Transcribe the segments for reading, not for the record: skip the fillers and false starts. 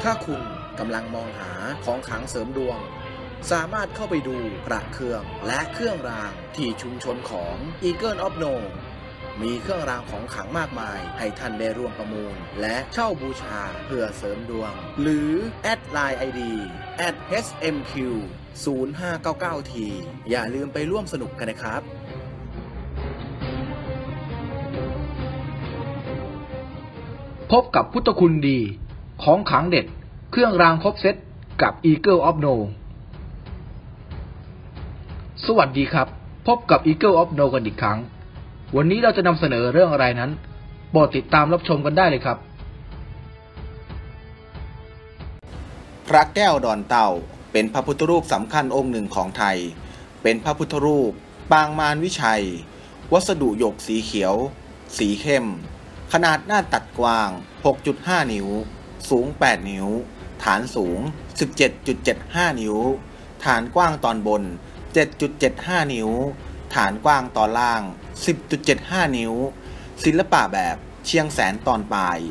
ถ้าคุณกำลังมองหาของขลังเสริมดวงสามารถเข้าไปดูพระเครื่องและเครื่องรางที่ชุมชนของ Eagle of No มีเครื่องรางของขลังมากมายให้ท่านได้ร่วมประมูลและเช่าบูชาเพื่อเสริมดวงหรือแอดไลน์ ID @HMQ 0599T อย่าลืมไปร่วมสนุกกันนะครับพบกับพุทธคุณดีของขลังเด็ดเครื่องรางครบเซตกับ Eagle of No สวัสดีครับพบกับ Eagle of No กันอีกครั้งวันนี้เราจะนำเสนอเรื่องอะไรนั้นโปรดติดตามรับชมกันได้เลยครับพระแก้วดอนเต่าเป็นพระพุทธรูปสำคัญองค์หนึ่งของไทยเป็นพระพุทธรูปปางมารวิชัยวัสดุหยกสีเขียวสีเข้มขนาดหน้าตัดกว้าง 6.5 นิ้วสูง 8 นิ้วฐานสูง 17.75 นิ้วฐานกว้างตอนบน 7.75 นิ้วฐานกว้างตอนล่าง 10.75 นิ้วศิลปะแบบเชียงแสนตอนปลาย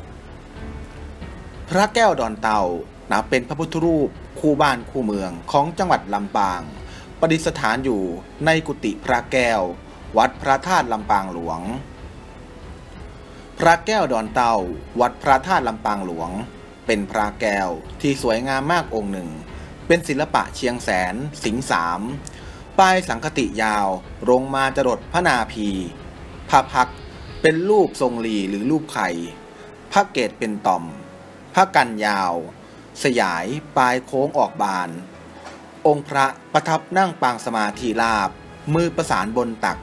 พระแก้วดอนเต่านับเป็นพระพุทธรูปคู่บ้านคู่เมืองของจังหวัดลำปางประดิษฐานอยู่ในกุฏิพระแก้ววัดพระธาตุลำปางหลวงพระแก้วดอนเต่าวัดพระธาตุลำปางหลวงเป็นพระแก้วที่สวยงามมากองค์หนึ่งเป็นศิลปะเชียงแสนสิงห์สามปลายสังคติยาวลงมาจรดพระนาภีพระพักตร์เป็นรูปทรงลีหรือรูปไข่พระเกศเป็นต่อมพระกันยาวสยายปลายโค้งออกบานองค์พระประทับนั่งปางสมาธิราบมือประสานบนตัก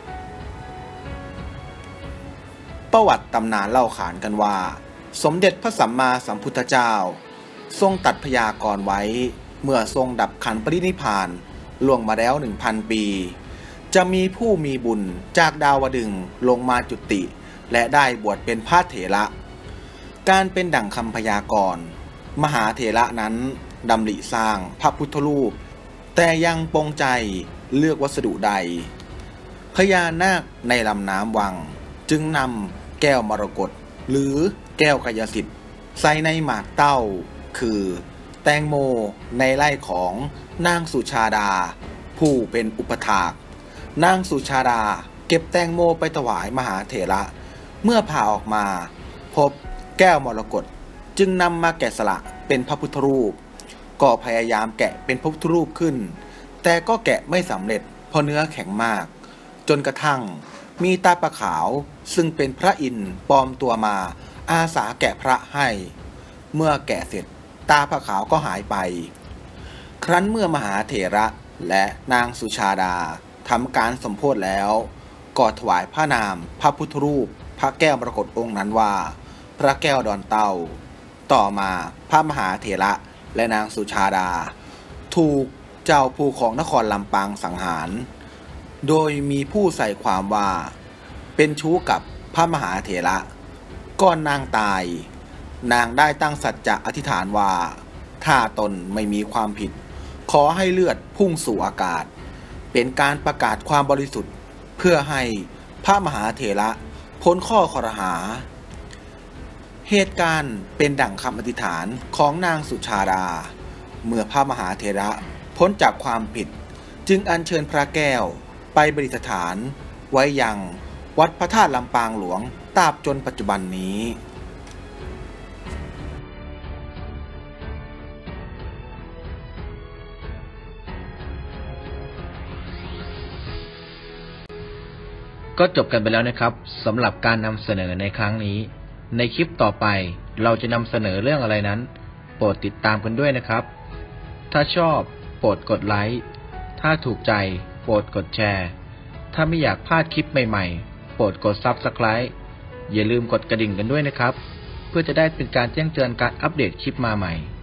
ประวัติตำนานเล่าขานกันว่าสมเด็จพระสัมมาสัมพุทธเจ้าทรงตัดพยากรณ์ไว้เมื่อทรงดับขันปรินิพพานล่วงมาแล้ว 1,000 ปีจะมีผู้มีบุญจากดาวดึงส์ลงมาจุติและได้บวชเป็นพระเถระการเป็นดั่งคำพยากรณ์มหาเถระนั้นดำริสร้างพระพุทธรูปแต่ยังปงใจเลือกวัสดุใดพญานาคในลำน้ำวังจึงนำแก้วมรกตหรือแก้วกายสิทธิ์ใส่ในหมากเต้าคือแตงโมในไร่ของนางสุชาดาผู้เป็นอุปถากนางสุชาดาเก็บแตงโมไปถวายมหาเถระเมื่อผ่าออกมาพบแก้วมรกตจึงนำมาแกะสลักเป็นพระพุทธรูปก็พยายามแกะเป็นพระพุทธรูปขึ้นแต่ก็แกะไม่สำเร็จเพราะเนื้อแข็งมากจนกระทั่งมีตาปะขาวซึ่งเป็นพระอินทร์ปลอมตัวมาอาสาแกะพระให้เมื่อแกะเสร็จตาปะขาวก็หายไปครั้นเมื่อมหาเถระและนางสุชาดาทำการสมโภชแล้วก็ถวายพระนามพระพุทธรูปพระแก้วมรกตองค์นั้นว่าพระแก้วดอนเต่าต่อมาพระมหาเถระและนางสุชาดาถูกเจ้าผู้ของนครลำปางสังหารโดยมีผู้ใส่ความว่าเป็นชู้กับพระมหาเถระก่อนนางตายนางได้ตั้งสัจจะอธิษฐานว่าถ้าตนไม่มีความผิดขอให้เลือดพุ่งสู่อากาศเป็นการประกาศความบริสุทธิ์เพื่อให้พระมหาเถระพ้นข้อครหาเหตุการณ์เป็นดั่งคำอธิษฐานของนางสุชาดาเมื่อพระมหาเถระพ้นจากความผิดจึงอัญเชิญพระแก้วไปประดิษฐานไว้ยังวัดพระธาตุลำปางหลวงตราบจนปัจจุบันนี้ก็จบกันไปแล้วนะครับสำหรับการนำเสนอในครั้งนี้ในคลิปต่อไปเราจะนำเสนอเรื่องอะไรนั้นโปรดติดตามกันด้วยนะครับถ้าชอบโปรดกดไลค์ถ้าถูกใจโปรดกดแชร์ถ้าไม่อยากพลาดคลิปใหม่ๆโปรดกด Subscribe อย่าลืมกดกระดิ่งกันด้วยนะครับเพื่อจะได้เป็นการแจ้งเตือนการอัปเดตคลิปมาใหม่